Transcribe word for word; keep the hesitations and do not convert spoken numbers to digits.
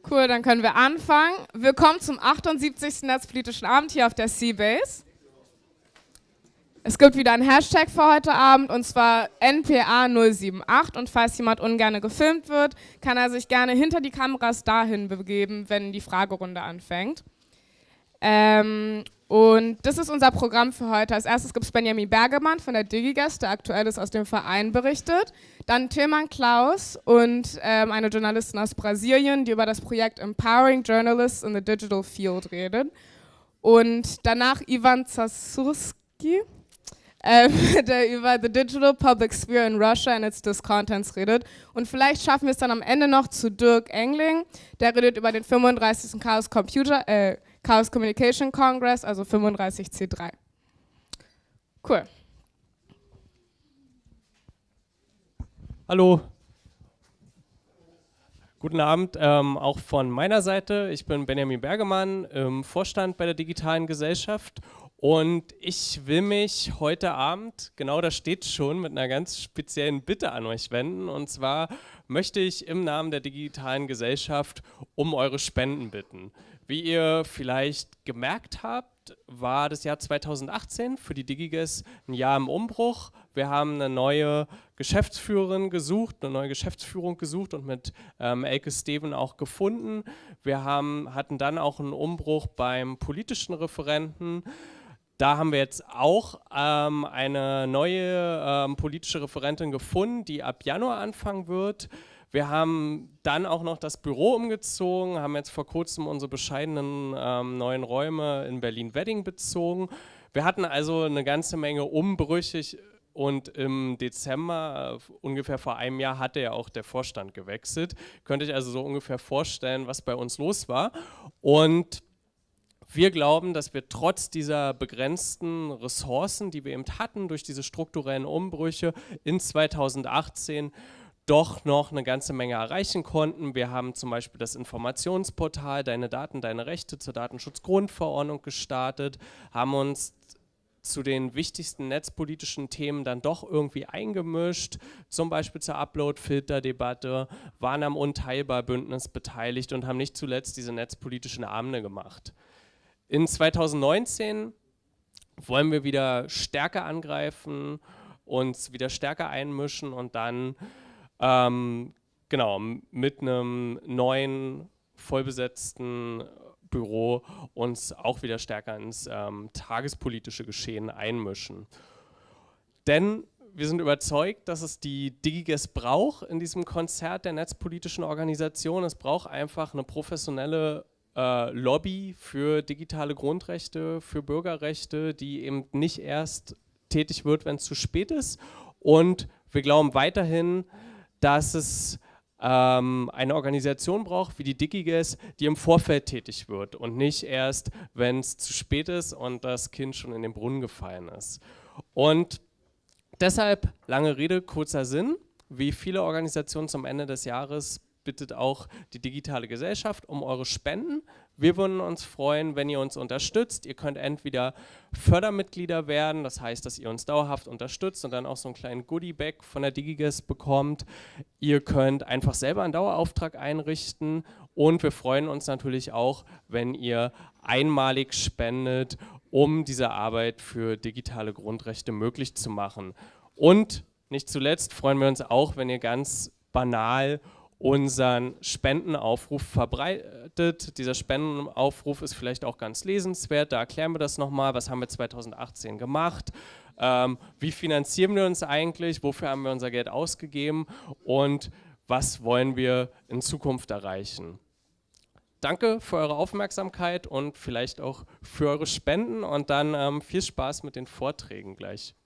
Cool, dann können wir anfangen. Willkommen zum achtundsiebzigsten Netzpolitischen Abend hier auf der C-Base. Es gibt wieder einen Hashtag für heute Abend und zwar N P A null sieben acht und falls jemand ungern gefilmt wird, kann er sich gerne hinter die Kameras dahin begeben, wenn die Fragerunde anfängt. Ähm, und das ist unser Programm für heute. Als erstes gibt es Benjamin Bergemann von der DigiGuest, der Aktuelles aus dem Verein berichtet. Dann Tilman Klaus und ähm, eine Journalistin aus Brasilien, die über das Projekt Empowering Journalists in the Digital Field redet. Und danach Ivan Zasurski, ähm, der über the Digital Public Sphere in Russia and its Discontents redet. Und vielleicht schaffen wir es dann am Ende noch zu Dirk Engling, der redet über den fünfunddreißigsten Chaos Computer, äh, Chaos Communication Congress, also fünfunddreißig C drei. Cool. Hallo. Guten Abend, ähm, auch von meiner Seite. Ich bin Benjamin Bergemann, im Vorstand bei der Digitalen Gesellschaft und ich will mich heute Abend, genau das steht schon, mit einer ganz speziellen Bitte an euch wenden. Und zwar möchte ich im Namen der Digitalen Gesellschaft um eure Spenden bitten. Wie ihr vielleicht gemerkt habt, war das Jahr zweitausendachtzehn für die DigiGuest ein Jahr im Umbruch. Wir haben eine neue Geschäftsführerin gesucht, eine neue Geschäftsführung gesucht und mit ähm, Elke Steven auch gefunden. Wir haben, hatten dann auch einen Umbruch beim politischen Referenten. Da haben wir jetzt auch ähm, eine neue ähm, politische Referentin gefunden, die ab Januar anfangen wird. Wir haben dann auch noch das Büro umgezogen, haben jetzt vor kurzem unsere bescheidenen ähm, neuen Räume in Berlin-Wedding bezogen. Wir hatten also eine ganze Menge Umbrüche und im Dezember, äh, ungefähr vor einem Jahr, hatte ja auch der Vorstand gewechselt. Könnt ihr euch also so ungefähr vorstellen, was bei uns los war. Und wir glauben, dass wir trotz dieser begrenzten Ressourcen, die wir eben hatten, durch diese strukturellen Umbrüche in zweitausendachtzehn, doch noch eine ganze Menge erreichen konnten. Wir haben zum Beispiel das Informationsportal Deine Daten, Deine Rechte zur Datenschutzgrundverordnung gestartet, haben uns zu den wichtigsten netzpolitischen Themen dann doch irgendwie eingemischt, zum Beispiel zur Upload-Filter-Debatte, waren am Unteilbar-Bündnis beteiligt und haben nicht zuletzt diese netzpolitischen Abende gemacht. In zweitausendneunzehn wollen wir wieder stärker angreifen, uns wieder stärker einmischen und dann Ähm, genau, mit einem neuen, vollbesetzten Büro uns auch wieder stärker ins ähm, tagespolitische Geschehen einmischen. Denn wir sind überzeugt, dass es die DigiGuest braucht in diesem Konzert der netzpolitischen Organisation. Es braucht einfach eine professionelle äh, Lobby für digitale Grundrechte, für Bürgerrechte, die eben nicht erst tätig wird, wenn es zu spät ist. Und wir glauben weiterhin, dass es ähm, eine Organisation braucht wie die DigiGuest, die im Vorfeld tätig wird und nicht erst, wenn es zu spät ist und das Kind schon in den Brunnen gefallen ist. Und deshalb, lange Rede, kurzer Sinn, wie viele Organisationen zum Ende des Jahres bittet auch die Digitale Gesellschaft um eure Spenden. Wir würden uns freuen, wenn ihr uns unterstützt. Ihr könnt entweder Fördermitglieder werden, das heißt, dass ihr uns dauerhaft unterstützt und dann auch so einen kleinen Goodie-Bag von der DigiGuest bekommt. Ihr könnt einfach selber einen Dauerauftrag einrichten und wir freuen uns natürlich auch, wenn ihr einmalig spendet, um diese Arbeit für digitale Grundrechte möglich zu machen. Und nicht zuletzt freuen wir uns auch, wenn ihr ganz banal unseren Spendenaufruf verbreitet. Dieser Spendenaufruf ist vielleicht auch ganz lesenswert, da erklären wir das nochmal, was haben wir zweitausendachtzehn gemacht, ähm, wie finanzieren wir uns eigentlich, wofür haben wir unser Geld ausgegeben und was wollen wir in Zukunft erreichen. Danke für eure Aufmerksamkeit und vielleicht auch für eure Spenden und dann ähm, viel Spaß mit den Vorträgen gleich.